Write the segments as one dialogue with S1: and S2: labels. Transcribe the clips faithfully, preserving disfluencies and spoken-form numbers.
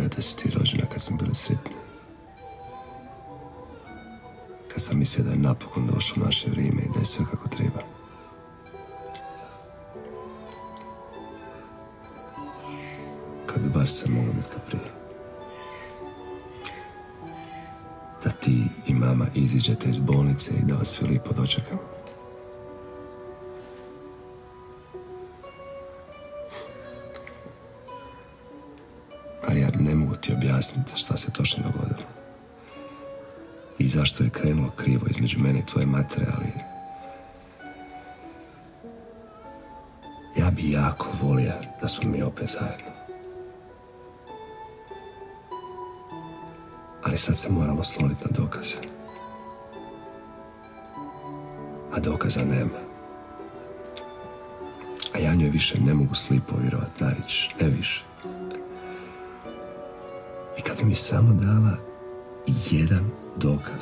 S1: da si ti rođena kad smo bili sretni. Kad sam mislio da je napokon došlo naše vrijeme i da je sve kako treba. Kad bi bar sve moglo biti kao prije. Da ti i mama iziđete iz bolnice i da vas sve lijepo dočekamo. Ali ja ne mogu ti objasniti šta se točno dogodilo. I zašto je krenulo krivo između mene i tvoje matere, ali... Ja bi jako volio da smo mi opet zajedno. Ali sad se moramo sloniti na dokaze. A dokaza nema. A ja njoj više ne mogu slipo vjerovat na riječ, ne više. I kad bi mi samo dala jedan dokaz,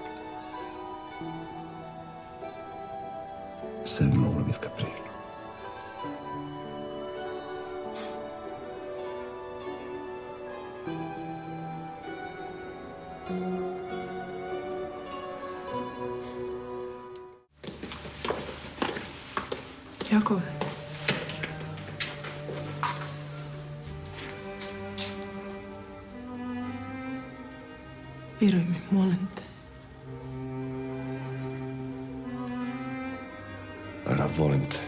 S1: sve bi moglo biti kao prije.
S2: Jakove. Vjeruj mi, molim te.
S1: Lara, volim te.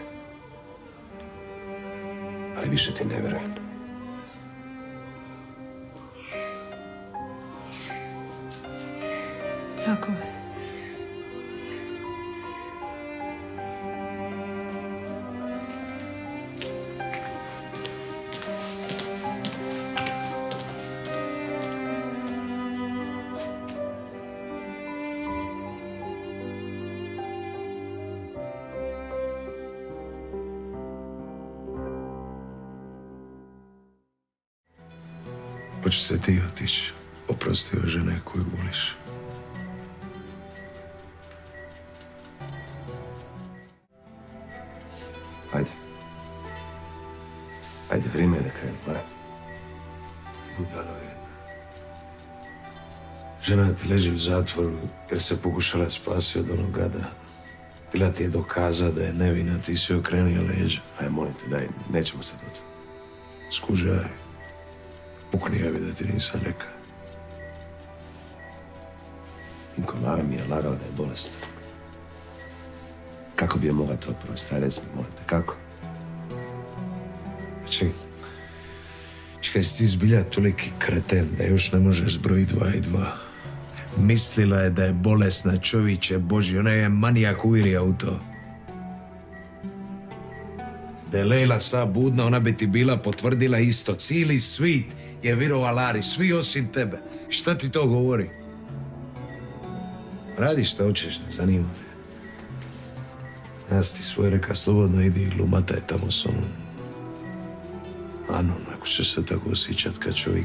S1: Ali više ti ne vjerujem.
S2: Jakove.
S3: Hoćeš se ti otići, oprosti ove žene koju voliš.
S1: Ajde. Ajde, vrijeme je da krenu, pa.
S3: Budalo jedna. Žena ti leži u zatvoru jer se pokušala spasiti od onog gada. Tila ti je dokaza da je nevina, ti si okrenio leđa.
S1: Aj, molim te, daj, nećemo sad od.
S3: Skužaj. Pukni javi da ti nisam rekao.
S1: Inko, Lara mi je lagala da je bolesna. Kako bi je mogla to oprostiti? Aj, reci mi, molim te, kako?
S3: Čekaj. Čekaj, si ti zbilja toliki kreten da još ne možeš zbrojiti dva i dva. Mislila je da je bolesna, čovječe Božji, ona je manijak uvjerio u to. Da je Lejla sad budna, ona bi ti bila potvrdila isto. Cijeli svit je virova Lari, svi osim tebe. Šta ti to govori? Radi šta hoćeš, ne zanima me. Ja ti svoje reka, slobodno idi i glumataj tamo s onom. Ano, ako ćeš se tako osjećat kad čovjek.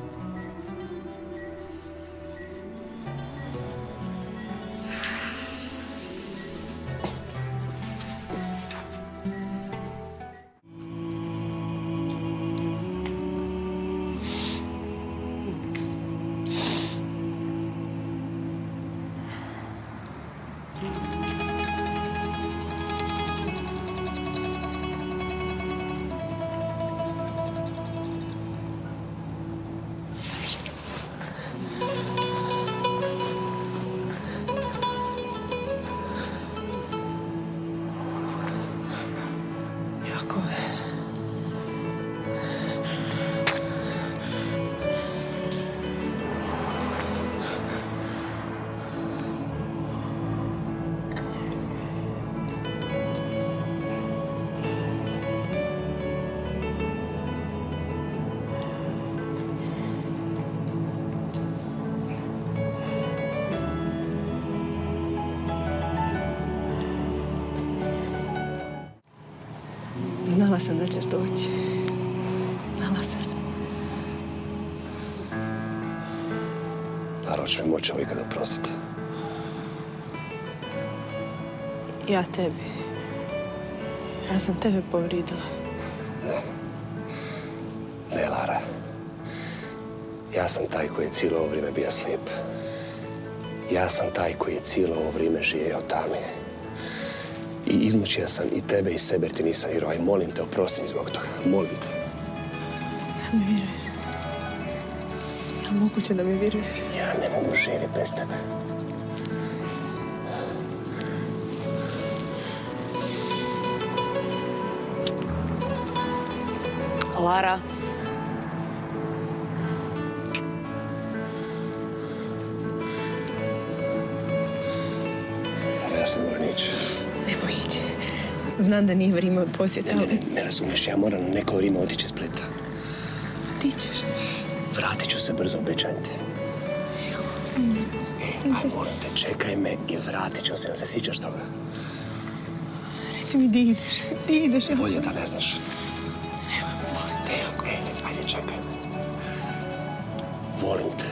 S2: Znala sam da ćeš doći. Znala sam.
S1: Lara, hoće mi moći ovo ikada oprostiti.
S2: Ja tebi. Ja sam tebe povridila.
S1: Ne. Ne, Lara. Ja sam taj koji je cijelo ovo vrijeme bio slijep. Ja sam taj koji je cijelo ovo vrijeme živio tami. I izmučio sam i tebe i sebe jer ti nisam vjerovao. I molim te, oprosti mi zbog toga. Molim te.
S2: Da mi vjeruješ? Je li moguće da mi vjeruješ?
S1: Ja ne mogu živjeti bez tebe.
S2: Lara.
S1: Ja sam moram ići.
S2: Nemoj ići. Znam da nije vrijeme od posjeta.
S1: Ne, ne, ne, ne razumiješ, ja moram na neko vrijeme otići iz Splita.
S2: Pa ti ćeš.
S1: Vratit ću se brzo, obećajem ti. E, aj, molim te, čekaj me i vratit ću se, jel se sjećaš toga?
S2: Reci mi di ideš, di ideš. Ja...
S1: Bolje da ne znaš. E, ajde, čekaj me. Volim te.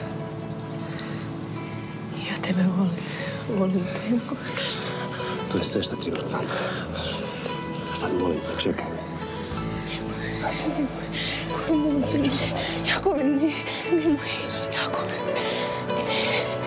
S2: Ja tebe volim. Volim te.
S1: To je sve što treba znati. A sad molim te, čekaj me. Ajde.
S2: Nemoj, molim te.
S1: Neću se vratiti.
S2: Jakove, ne, nemoj ići, Jakove. Ne.